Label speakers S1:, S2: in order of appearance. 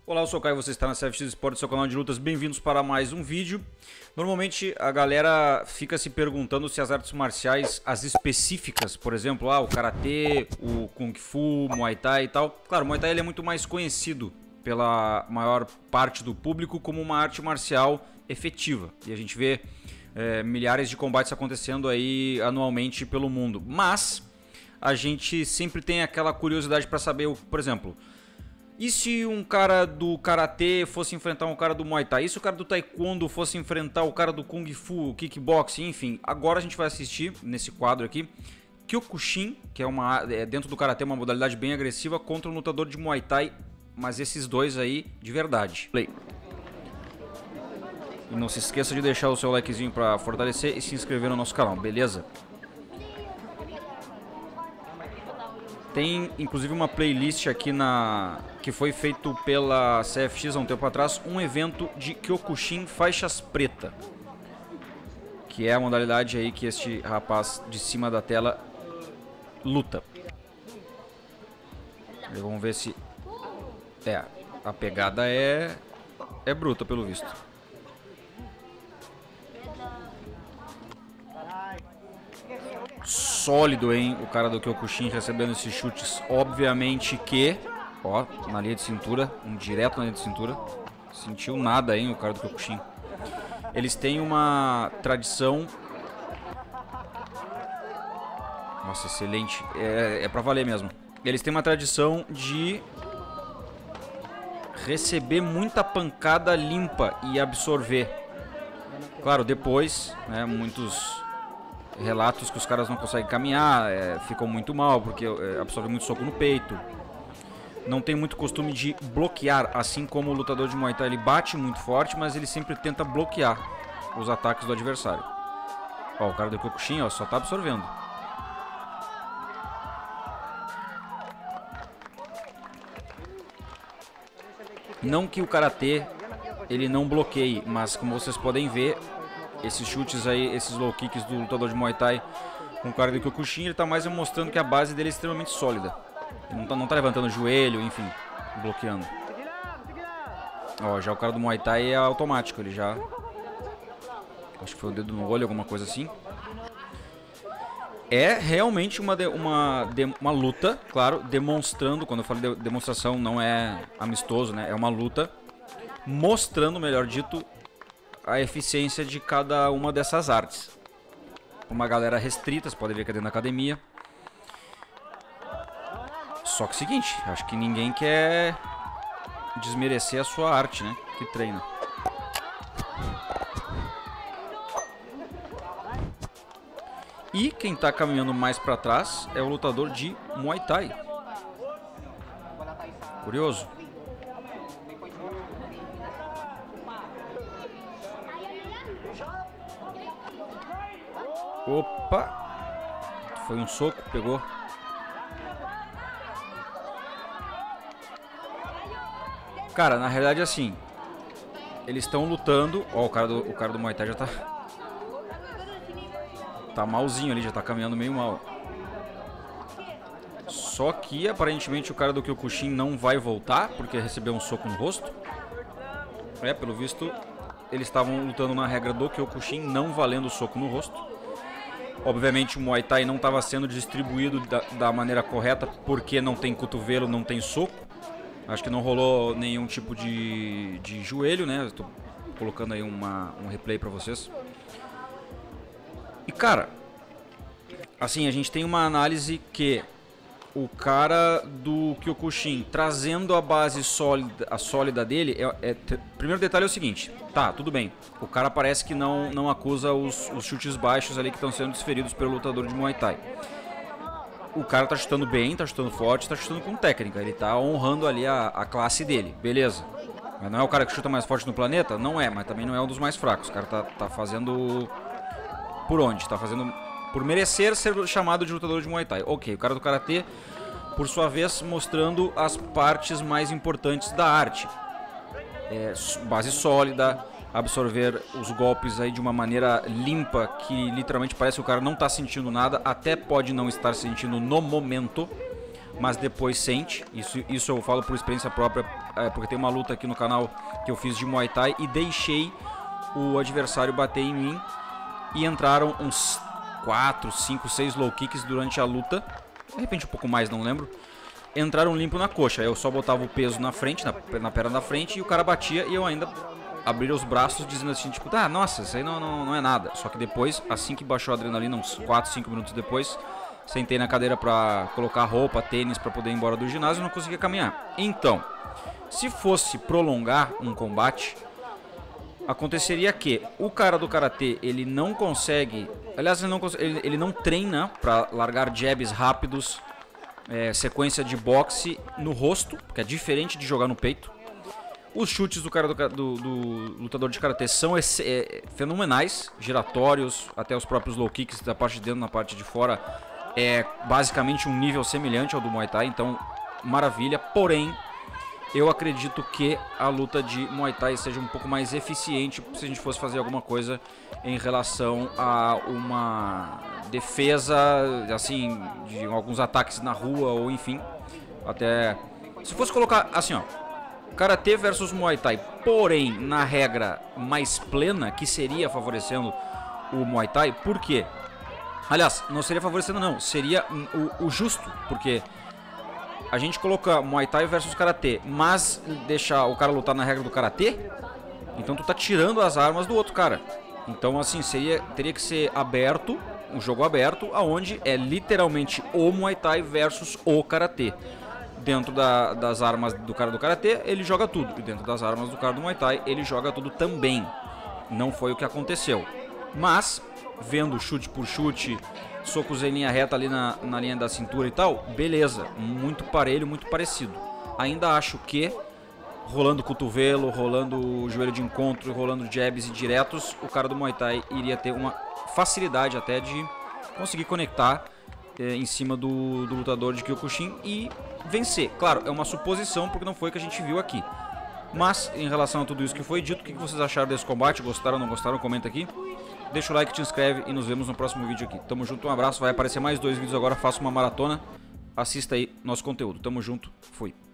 S1: Olá, eu sou o Caio, você está na CFX Esportes, seu canal de lutas, bem-vindos para mais um vídeo. Normalmente a galera fica se perguntando se as artes marciais, as específicas, por exemplo, o Karatê, o Kung Fu, o Muay Thai e tal. Claro, o Muay Thai ele é muito mais conhecido pela maior parte do público como uma arte marcial efetiva. E a gente vê milhares de combates acontecendo aí anualmente pelo mundo. Mas a gente sempre tem aquela curiosidade para saber, por exemplo... E se um cara do Karatê fosse enfrentar um cara do Muay Thai? E se o cara do Taekwondo fosse enfrentar o cara do Kung Fu, Kickboxing, enfim. Agora a gente vai assistir, nesse quadro aqui, Kyokushin, que é dentro do Karatê uma modalidade bem agressiva, contra um lutador de Muay Thai, mas esses dois aí de verdade. Play. E não se esqueça de deixar o seu likezinho para fortalecer e se inscrever no nosso canal, beleza? Tem inclusive uma playlist aqui que foi feito pela CFX há um tempo atrás, um evento de Kyokushin faixas preta, que é a modalidade aí que este rapaz de cima da tela luta. E vamos ver se a pegada é bruta pelo visto. Sólido, hein, o cara do Kyokushin recebendo esses chutes. Obviamente que, ó, na linha de cintura, direto na linha de cintura. Sentiu nada, hein, o cara do Kyokushin. Eles têm uma tradição... Nossa, excelente. É pra valer mesmo. Eles têm uma tradição de receber muita pancada limpa e absorver. Claro, depois, né, muitos... relatos que os caras não conseguem caminhar, ficam muito mal porque absorvem muito soco no peito. Não tem muito costume de bloquear, assim como o lutador de Muay Thai, ele bate muito forte, mas ele sempre tenta bloquear os ataques do adversário. Ó, o cara do Kyokushin, ó, só tá absorvendo. Não que o Karatê ele não bloqueie, mas como vocês podem ver, esses chutes aí, esses low kicks do lutador de Muay Thai com o cara do Kyokushin, ele tá mais mostrando que a base dele é extremamente sólida. Ele não tá levantando o joelho, enfim, bloqueando. Ó, já o cara do Muay Thai é automático, ele já... Acho que foi o dedo no olho, alguma coisa assim. É realmente uma luta, claro, demonstrando, quando eu falo de demonstração não é amistoso, né? É uma luta mostrando, melhor dito, a eficiência de cada uma dessas artes. Uma galera restrita, você pode ver que é dentro da academia. Só que é o seguinte, acho que ninguém quer desmerecer a sua arte, né? Que treina. E quem tá caminhando mais pra trás é o lutador de Muay Thai. Curioso. Opa! Foi um soco, pegou. Cara, na realidade assim, eles estão lutando. Ó, o cara do Muay Thai já tá malzinho ali, já tá caminhando meio mal. Só que aparentemente o cara do Kyokushin não vai voltar porque recebeu um soco no rosto. Pelo visto, eles estavam lutando na regra do Kyokushin, não valendo o soco no rosto. Obviamente o Muay Thai não estava sendo distribuído da maneira correta porque não tem cotovelo, não tem soco. Acho que não rolou nenhum tipo de joelho, né? Estou colocando aí um replay para vocês. E cara, assim, a gente tem uma análise que o cara do Kyokushin trazendo a base sólida dele, primeiro detalhe é o seguinte, tá, tudo bem, o cara parece que não acusa os chutes baixos ali que estão sendo desferidos pelo lutador de Muay Thai. O cara tá chutando bem, tá chutando forte, tá chutando com técnica, ele tá honrando ali a classe dele, beleza. Mas não é o cara que chuta mais forte no planeta? Não é, mas também não é um dos mais fracos, o cara tá fazendo por onde? Tá fazendo... por merecer ser chamado de lutador de Muay Thai. Ok, o cara do Karatê, por sua vez, mostrando as partes mais importantes da arte. Base sólida, absorver os golpes aí de uma maneira limpa, que literalmente parece que o cara não está sentindo nada, até pode não estar sentindo no momento, mas depois sente. Isso eu falo por experiência própria, porque tem uma luta aqui no canal que eu fiz de Muay Thai e deixei o adversário bater em mim e entraram uns 4, 5, 6 low kicks durante a luta, de repente um pouco mais, não lembro. Entraram limpo na coxa, eu só botava o peso na frente, na perna da frente, e o cara batia e eu ainda abria os braços dizendo assim, tipo, ah, nossa, isso aí não é nada. Só que depois, assim que baixou a adrenalina, uns 4, 5 minutos depois, sentei na cadeira pra colocar roupa, tênis, pra poder ir embora do ginásio e não conseguia caminhar. Então, se fosse prolongar um combate, aconteceria que o cara do karatê, ele não consegue, aliás, ele não treina pra largar jabs rápidos, sequência de boxe no rosto, que é diferente de jogar no peito. Os chutes do cara do lutador de karatê são fenomenais, giratórios, até os próprios low kicks da parte de dentro na parte de fora é basicamente um nível semelhante ao do Muay Thai, então maravilha. Porém, eu acredito que a luta de Muay Thai seja um pouco mais eficiente se a gente fosse fazer alguma coisa em relação a uma defesa, assim, de alguns ataques na rua ou enfim. Até se fosse colocar assim, ó, Karatê versus Muay Thai, porém na regra mais plena, que seria favorecendo o Muay Thai. Por quê? Aliás, não seria favorecendo não, seria o justo, porque a gente coloca Muay Thai versus Karatê, mas deixar o cara lutar na regra do Karatê, então tu tá tirando as armas do outro cara. Então assim, teria que ser aberto, um jogo aberto, aonde é literalmente o Muay Thai versus o Karatê. Dentro das armas do cara do Karatê, ele joga tudo, e dentro das armas do cara do Muay Thai, ele joga tudo também. Não foi o que aconteceu. Mas, vendo chute por chute, socos em linha reta ali na linha da cintura e tal, beleza, muito parelho, muito parecido. Ainda acho que, rolando cotovelo, rolando joelho de encontro, rolando jabs e diretos, o cara do Muay Thai iria ter uma facilidade até de conseguir conectar em cima do lutador de Kyokushin e vencer. Claro, é uma suposição porque não foi o que a gente viu aqui. Mas, em relação a tudo isso que foi dito, o que vocês acharam desse combate? Gostaram ou não gostaram? Comenta aqui. Deixa o like, te inscreve e nos vemos no próximo vídeo aqui. Tamo junto, um abraço. Vai aparecer mais 2 vídeos agora, faça uma maratona. Assista aí nosso conteúdo. Tamo junto, fui.